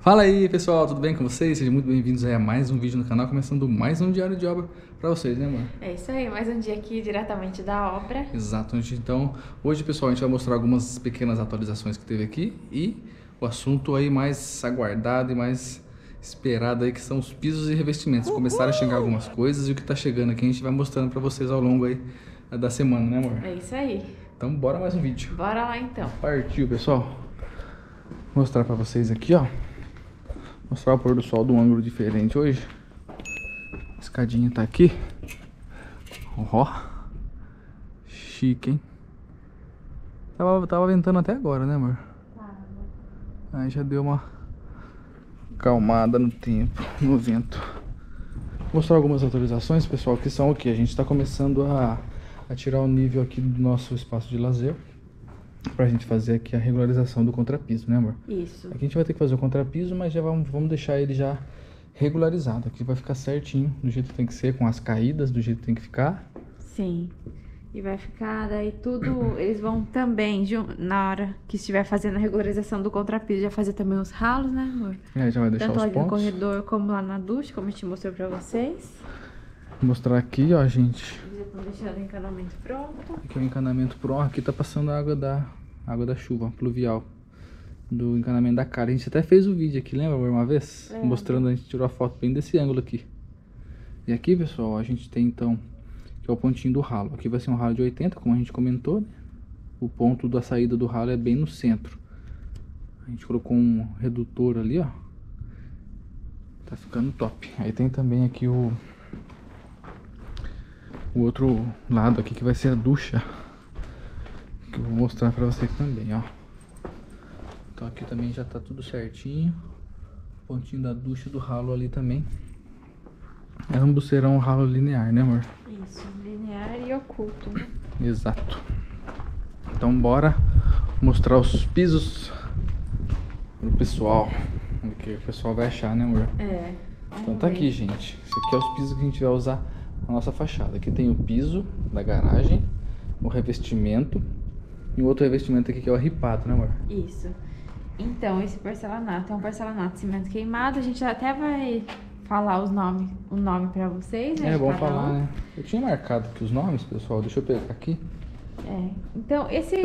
Fala aí pessoal, tudo bem com vocês? Sejam muito bem-vindos a mais um vídeo no canal, começando mais um diário de obra pra vocês, né amor? É isso aí, mais um dia aqui diretamente da obra. Exato, então hoje pessoal a gente vai mostrar algumas pequenas atualizações que teve aqui e o assunto aí mais aguardado e mais esperado aí que são os pisos e revestimentos. Começaram a chegar algumas coisas e o que tá chegando aqui a gente vai mostrando pra vocês ao longo aí da semana, né amor? É isso aí. Então bora mais um vídeo. Bora lá então. Partiu pessoal. Vou mostrar pra vocês aqui ó. Mostrar o pôr do sol de um ângulo diferente hoje. A escadinha tá aqui. Ó. Chique, hein? Tava ventando até agora, né amor? Aí já deu uma acalmada no tempo, no vento. Vou mostrar algumas atualizações, pessoal, que são o que? A gente tá começando a tirar o nível aqui do nosso espaço de lazer. Pra gente fazer aqui a regularização do contrapiso, né amor? Isso. Aqui a gente vai ter que fazer o contrapiso, mas já vamos deixar ele já regularizado. Aqui vai ficar certinho, do jeito que tem que ser, com as caídas, do jeito que tem que ficar. Sim. E vai ficar daí tudo, eles vão também, na hora que estiver fazendo a regularização do contrapiso, já fazer também os ralos, né amor? É, já vai deixar tanto os ali pontos. no corredor como lá na ducha, como a gente mostrou pra vocês. Vou mostrar aqui, ó, gente. Eles já estão deixando o encanamento pronto. Aqui é o encanamento pronto. Aqui tá passando a água da chuva pluvial do encanamento da cara. A gente até fez o vídeo aqui, lembra amor, uma vez? É. Mostrando, a gente tirou a foto bem desse ângulo aqui. E aqui, pessoal, a gente tem então, que é o pontinho do ralo. Aqui vai ser um ralo de 80, como a gente comentou, né? O ponto da saída do ralo é bem no centro. A gente colocou um redutor ali, ó. Tá ficando top. Aí tem também aqui o outro lado aqui que vai ser a ducha, que eu vou mostrar pra vocês também, ó. Então aqui também já tá tudo certinho. Pontinho da ducha do ralo ali também. Ambos serão ralo linear, né amor? Isso, linear e oculto, né? Exato. Então bora mostrar os pisos pro pessoal. O que o pessoal vai achar, né amor? É. Então tá aqui, gente. Esse aqui é os pisos que a gente vai usar na nossa fachada. Aqui tem o piso da garagem, o revestimento e o outro revestimento aqui que é o ripado, né amor? Isso. Então, esse porcelanato é um porcelanato de cimento queimado. A gente até vai falar o nome pra vocês, né? É bom cada falar, um. né? Eu tinha marcado aqui os nomes, pessoal. Deixa eu pegar aqui. É. Então, esse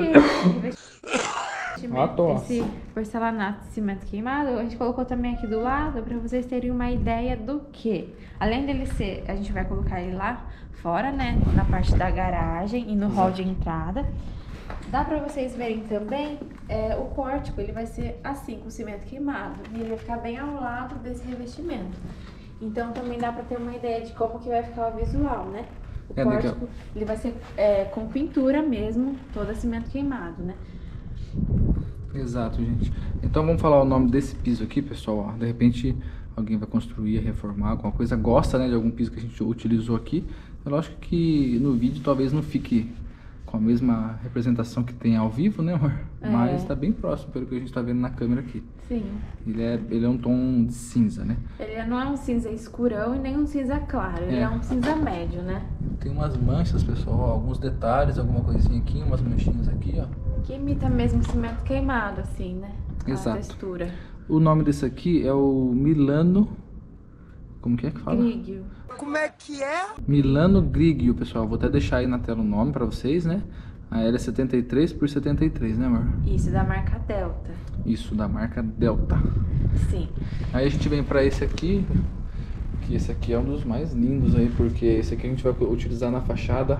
esse porcelanato de cimento queimado, a gente colocou também aqui do lado pra vocês terem uma ideia do que. Além dele ser, a gente vai colocar ele lá fora, né? Na parte da garagem e no hall de entrada. Dá pra vocês verem também o pórtico, ele vai ser assim, com cimento queimado. E ele vai ficar bem ao lado desse revestimento. Então também dá pra ter uma ideia de como que vai ficar o visual, né? O pórtico, ele vai ser com pintura mesmo, todo cimento queimado, né? Exato, gente. Então vamos falar o nome desse piso aqui, pessoal. Ó, de repente alguém vai construir, reformar alguma coisa, gosta, né, de algum piso que a gente utilizou aqui. É lógico que no vídeo talvez não fique com a mesma representação que tem ao vivo, né amor? Mas tá bem próximo pelo que a gente tá vendo na câmera aqui. Sim. Ele é um tom de cinza, né? Ele não é um cinza escurão e nem um cinza claro, ele é um cinza médio, né? Tem umas manchas, pessoal, ó, alguns detalhes, alguma coisinha aqui, umas manchinhas aqui, ó. Que imita mesmo cimento queimado, assim, né? A Exato. textura. O nome desse aqui é o Milano... Como que fala? Grigio. Como é que é? Milano Grigio, pessoal. Vou até deixar aí na tela o nome pra vocês, né? A L é 73 por 73, né amor? Isso, da marca Delta. Isso, da marca Delta. Sim. Aí a gente vem pra esse aqui, que esse aqui é um dos mais lindos aí, porque esse aqui a gente vai utilizar na fachada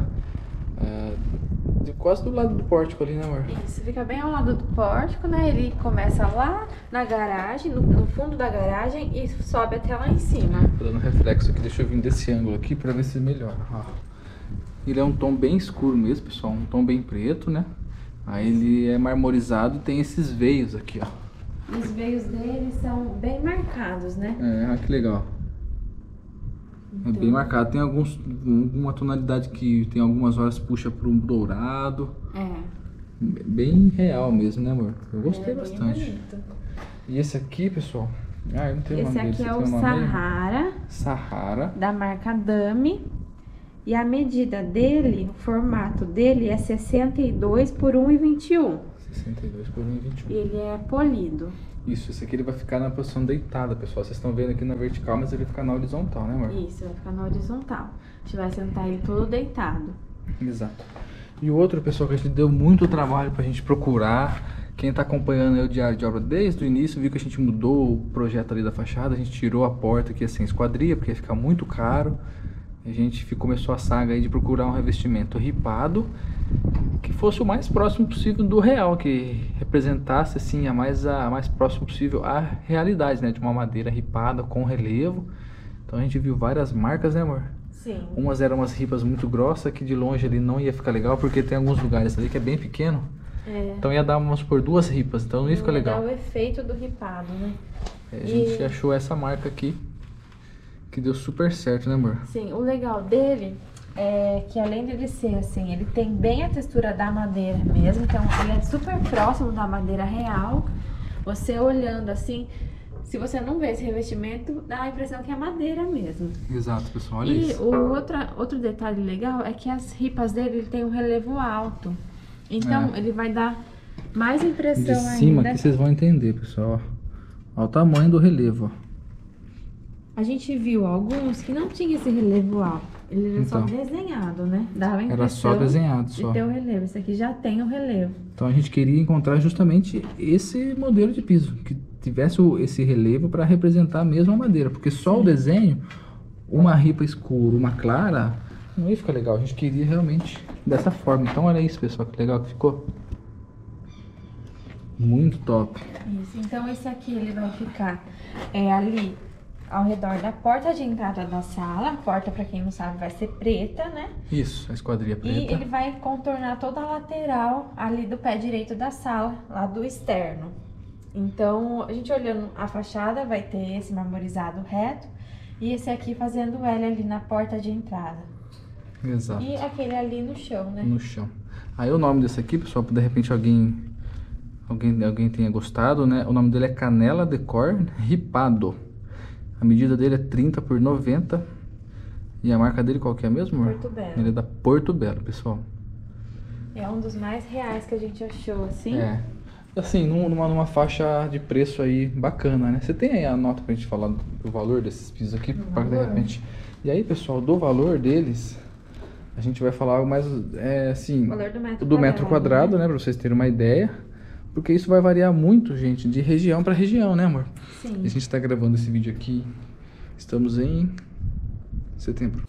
quase do lado do pórtico ali, né amor? Isso, fica bem ao lado do pórtico, né? Ele começa lá na garagem, no fundo da garagem e sobe até lá em cima. Tô dando reflexo aqui, deixa eu vir desse ângulo aqui pra ver se melhora. Ó. Ele é um tom bem escuro mesmo, pessoal, um tom bem preto, né? Aí ele é marmorizado e tem esses veios aqui, ó. Os veios dele são bem marcados, né? É, que legal. Então... É bem marcado. Tem alguma tonalidade que tem algumas horas puxa pro dourado. É. Bem real mesmo, né amor? Eu gostei bastante. Bonito. E esse aqui, pessoal... eu não tenho o nome dele. Esse aqui é o Sahara. Sahara. Da marca Dami. E a medida dele, o formato dele é 62 por 1,21. 62 por 1,21. Ele é polido. Isso, esse aqui ele vai ficar na posição deitada, pessoal. Vocês estão vendo aqui na vertical, mas ele vai ficar na horizontal, né, amor? Isso, vai ficar na horizontal. A gente vai sentar ele todo deitado. Exato. E o outro, pessoal, que a gente deu muito trabalho pra gente procurar. Quem tá acompanhando aí o diário de obra desde o início, viu que a gente mudou o projeto ali da fachada. A gente tirou a porta aqui assim, esquadria, porque ia ficar muito caro. A gente começou a saga aí de procurar um revestimento ripado que fosse o mais próximo possível do real, que representasse assim a mais próximo possível à realidade, né, de uma madeira ripada com relevo. Então a gente viu várias marcas, né, amor? Sim. Umas eram umas ripas muito grossas que de longe ali não ia ficar legal, porque tem alguns lugares ali que é bem pequeno. É. Então ia dar, vamos por 2 ripas, então não ia ficar legal. Dar o efeito do ripado, né? A gente achou essa marca aqui que deu super certo, né, amor? Sim, o legal dele é que além dele ser assim, ele tem bem a textura da madeira mesmo, então ele é super próximo da madeira real. Você olhando assim, se você não vê esse revestimento, dá a impressão que é madeira mesmo. Exato, pessoal, olha E isso. o outro detalhe legal é que as ripas dele ele tem um relevo alto. Então ele vai dar mais impressão De ainda. cima aqui vocês vão entender, pessoal. Olha o tamanho do relevo, ó. A gente viu alguns que não tinha esse relevo alto. Ele era só Então. desenhado, né? Dava a impressão Era só desenhado, só. de ter o relevo. Esse aqui já tem o relevo. Então a gente queria encontrar justamente esse modelo de piso, que tivesse esse relevo para representar mesmo a madeira, porque só o desenho, uma ripa escura, uma clara, não ia ficar legal. A gente queria realmente dessa forma. Então olha isso, pessoal, que legal que ficou. Muito top. Isso. Então esse aqui ele vai ficar ali ao redor da porta de entrada da sala. A porta, para quem não sabe, vai ser preta, né? Isso, a esquadria preta. E ele vai contornar toda a lateral ali do pé direito da sala, lá do externo. Então, a gente olhando a fachada, vai ter esse marmorizado reto e esse aqui fazendo L ali na porta de entrada. Exato. E aquele ali no chão, né? No chão. Aí o nome desse aqui, pessoal, de repente alguém tenha gostado, né? O nome dele é Canela Decor Ripado. A medida dele é 30 por 90. E a marca dele qual que é mesmo, amor? Porto Belo. Ele é da Porto Belo, pessoal. É um dos mais reais que a gente achou, assim. É. Assim, numa faixa de preço aí bacana, né? Você tem aí a nota pra gente falar do valor desses pisos aqui? Pra de repente. E aí, pessoal, do valor deles, a gente vai falar algo mais, assim... O valor do metro quadrado, né? Pra vocês terem uma ideia. Porque isso vai variar muito, gente, de região pra região, né, amor? Sim. A gente tá gravando esse vídeo aqui. Estamos em setembro.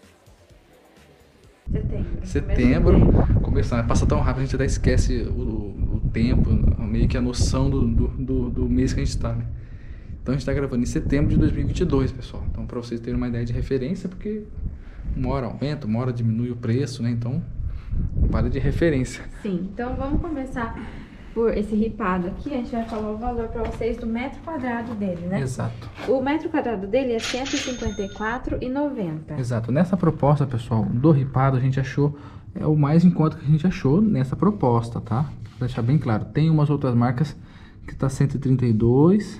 Setembro. Começando. Passa tão rápido, a gente até esquece o tempo, meio que a noção do mês que a gente tá, né? Então a gente tá gravando em setembro de 2022, pessoal. Então pra vocês terem uma ideia de referência, porque uma hora aumenta, uma hora diminui o preço, né? Então, vale de referência. Sim, então vamos começar por esse ripado aqui. A gente vai falar o valor pra vocês do metro quadrado dele, né? Exato. O metro quadrado dele é R$ 154,90. Exato. Nessa proposta, pessoal, do ripado, a gente achou o mais em conta que a gente achou nessa proposta, tá? Pra deixar bem claro. Tem umas outras marcas que tá 132,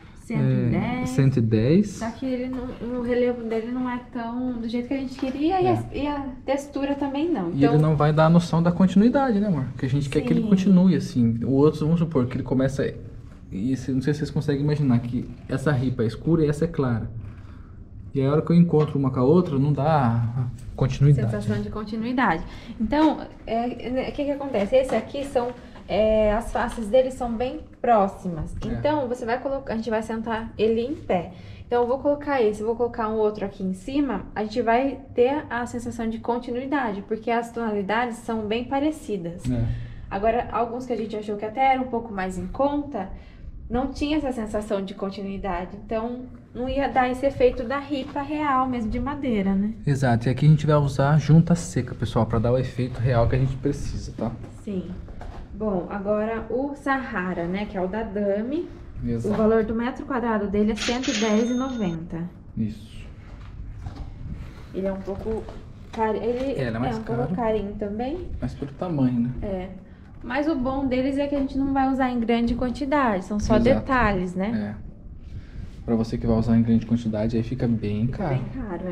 110. Só que ele o relevo dele não é tão do jeito que a gente queria e a textura também não. E ele não vai dar a noção da continuidade, né, amor? Porque a gente quer que ele continue assim. O outro, vamos supor que ele começa... não sei se vocês conseguem imaginar que essa ripa é escura e essa é clara. E a hora que eu encontro uma com a outra, não dá continuidade. Sensação de continuidade. Então, o que acontece? Esse aqui são... as faces dele são bem próximas. Então, você vai colocar... A gente vai sentar ele em pé. Então, eu vou colocar esse, vou colocar um outro aqui em cima. A gente vai ter a sensação de continuidade, porque as tonalidades são bem parecidas. Agora, alguns que a gente achou que até era um pouco mais em conta, não tinha essa sensação de continuidade. Então, não ia dar esse efeito da ripa real mesmo, de madeira, né? Exato. E aqui a gente vai usar junta seca, pessoal, para dar o efeito real que a gente precisa, tá? Sim. Bom, agora o Sahara, né, que é o da Dami. Exato. O valor do metro quadrado dele é R$ 110,90. Isso. Ele é um pouco carinho. Ele é mais um caro, pouco carinho também. Mas pelo tamanho, né? Mas o bom deles é que a gente não vai usar em grande quantidade, são só Exato. detalhes, né? Pra você que vai usar em grande quantidade, aí fica bem caro. Bem caro,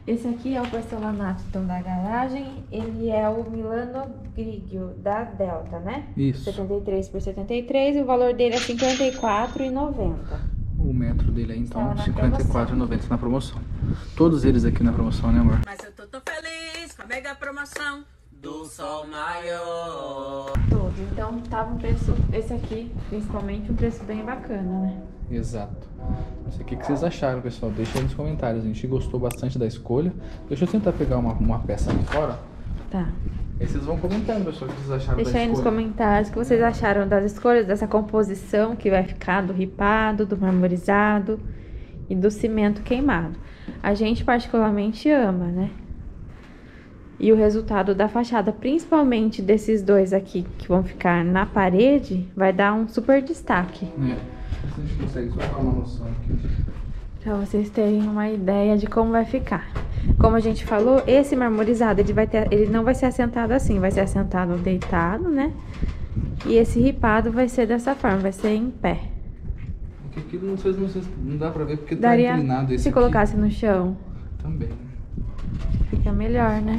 Esse aqui é o porcelanato então, da garagem. Ele é o Milano Grigio da Delta, né? Isso. 73 por 73 e o valor dele é R$ 54,90. O metro dele é então Estava na R$54,90 na promoção. Todos eles aqui na promoção, né, amor? Mas eu tô tão feliz com a mega promoção do Sol Maior. Todos. Então tava um preço, esse aqui, principalmente, um preço bem bacana, né? Exato. Não sei o que vocês acharam, pessoal. Deixa aí nos comentários. A gente gostou bastante da escolha. Deixa eu tentar pegar uma peça ali fora. Tá. Aí vocês vão comentando, pessoal, o que vocês acharam Deixa da aí nos escolha. comentários o que vocês acharam das escolhas, dessa composição que vai ficar do ripado, do marmorizado e do cimento queimado. A gente particularmente ama, né? E o resultado da fachada, principalmente desses dois aqui que vão ficar na parede, vai dar um super destaque. A gente consegue só dar uma noção aqui. Pra vocês terem uma ideia de como vai ficar. Como a gente falou, esse marmorizado, ele não vai ser assentado assim, vai ser assentado deitado, né? E esse ripado vai ser dessa forma, vai ser em pé. Porque aqui não dá pra ver porque Daria, tá inclinado esse se aqui. colocasse no chão, Também. fica melhor, né?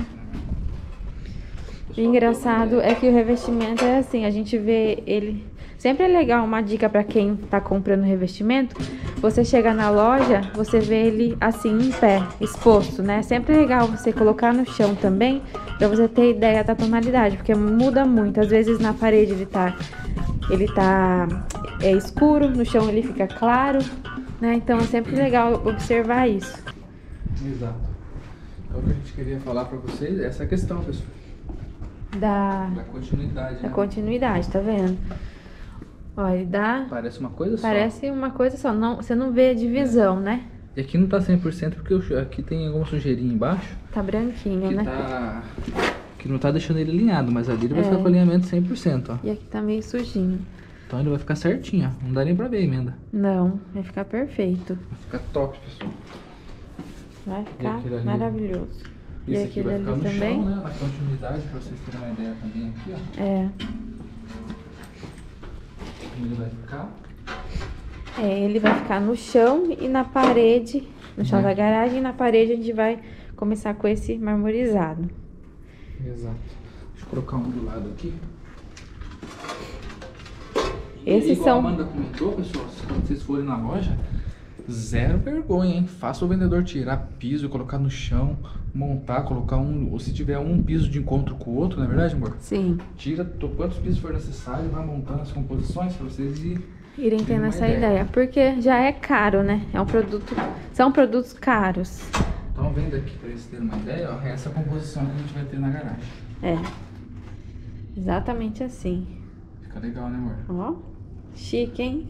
O engraçado é que o revestimento é assim, a gente vê ele... Sempre é legal, uma dica pra quem tá comprando revestimento, você chega na loja, você vê ele assim, em pé, exposto, né? Sempre é legal você colocar no chão também, pra você ter ideia da tonalidade, porque muda muito. Às vezes na parede ele tá escuro, no chão ele fica claro, né? Então é sempre legal observar isso. Exato. Então o que a gente queria falar pra vocês é essa questão, pessoal. Da continuidade, né? continuidade, tá vendo? Olha, ele dá... Parece uma coisa só. Parece uma coisa só, não, você não vê a divisão, né? E aqui não tá 100% porque aqui tem alguma sujeirinha embaixo. Tá branquinho, Que né? que não tá deixando ele alinhado, mas ali ele vai ficar com alinhamento 100%, ó. E aqui tá meio sujinho. Então ele vai ficar certinho, ó. Não dá nem pra ver a emenda. Não, vai ficar perfeito. Vai ficar top, pessoal. Vai ficar aquele ali? maravilhoso. E Esse aqui aquele vai ali ficar no também? chão, né? Na continuidade, pra vocês terem uma ideia também aqui, ó. É. Ele vai ficar. Ele vai ficar no chão e na parede, no chão da garagem, e na parede a gente vai começar com esse marmorizado. Exato. Deixa eu colocar um do lado aqui. Esses Igual são... a Amanda comentou, pessoal, quando vocês forem na loja, zero vergonha, hein? Faça o vendedor tirar piso, colocar no chão, montar, colocar ou se tiver um piso de encontro com o outro, não é verdade, amor? Sim. Tira quantos pisos for necessário, vai montando as composições pra vocês irem tendo essa ideia. Porque já é caro, né? É um produto... São produtos caros. Então vendo aqui pra vocês terem uma ideia, ó, é essa composição que a gente vai ter na garagem. É. Exatamente assim. Fica legal, né, amor? Ó. Chique, hein?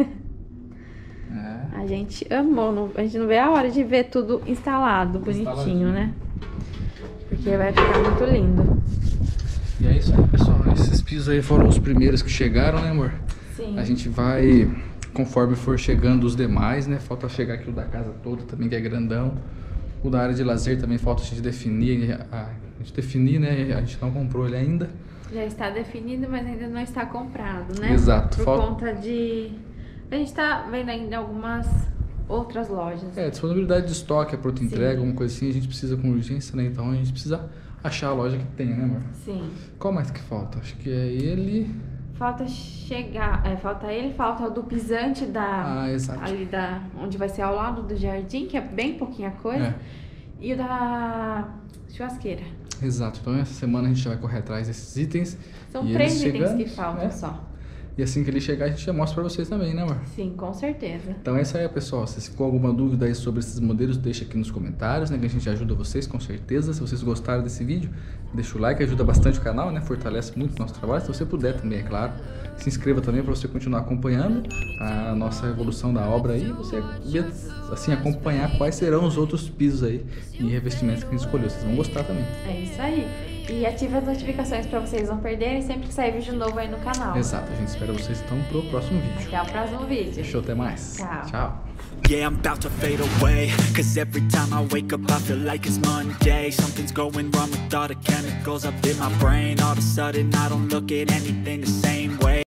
É. A gente amou. A gente não vê a hora de ver tudo instalado, bonitinho, né? Porque vai ficar muito lindo. E é isso aí, pessoal. Esses pisos aí foram os primeiros que chegaram, né, amor? Sim. A gente vai, conforme for chegando os demais, né? Falta chegar aqui o da casa toda também, que é grandão. O da área de lazer também falta a gente definir, né? A gente não comprou ele ainda. Já está definido, mas ainda não está comprado, né? Exato. Por conta de... A gente tá vendo ainda algumas outras lojas. Disponibilidade de estoque, a pronta Sim. entrega, alguma coisa assim, a gente precisa com urgência, né? Então a gente precisa achar a loja que tem, né, amor? Sim. Qual mais que falta? Acho que é ele... Falta chegar... falta ele, falta o do pisante exato. ali onde vai ser ao lado do jardim, que é bem pouquinha coisa. É. E o da churrasqueira. Exato. Então essa semana a gente vai correr atrás desses itens. São e 3 eles itens chegando, que faltam só. E assim que ele chegar, a gente já mostra pra vocês também, né, amor? Sim, com certeza. Então é isso aí, pessoal. Se ficou alguma dúvida aí sobre esses modelos, deixa aqui nos comentários, né? Que a gente ajuda vocês, com certeza. Se vocês gostaram desse vídeo, deixa o like, ajuda bastante o canal, né? Fortalece muito o nosso trabalho. Se você puder também, é claro. Se inscreva também para você continuar acompanhando a nossa evolução da obra aí. Você, assim, acompanhar quais serão os outros pisos aí e revestimentos que a gente escolheu. Vocês vão gostar também. É isso aí. E ative as notificações para vocês não perderem sempre que sair vídeo novo aí no canal. Exato. A gente espera vocês então pro próximo vídeo. Até o próximo vídeo. Fechou, até mais. Tchau. Tchau. Yeah, I'm about to fade away. Cause every time I wake up I feel like it's Monday. Something's going wrong with all the chemicals up in my brain. All of a sudden I don't look at anything the same way.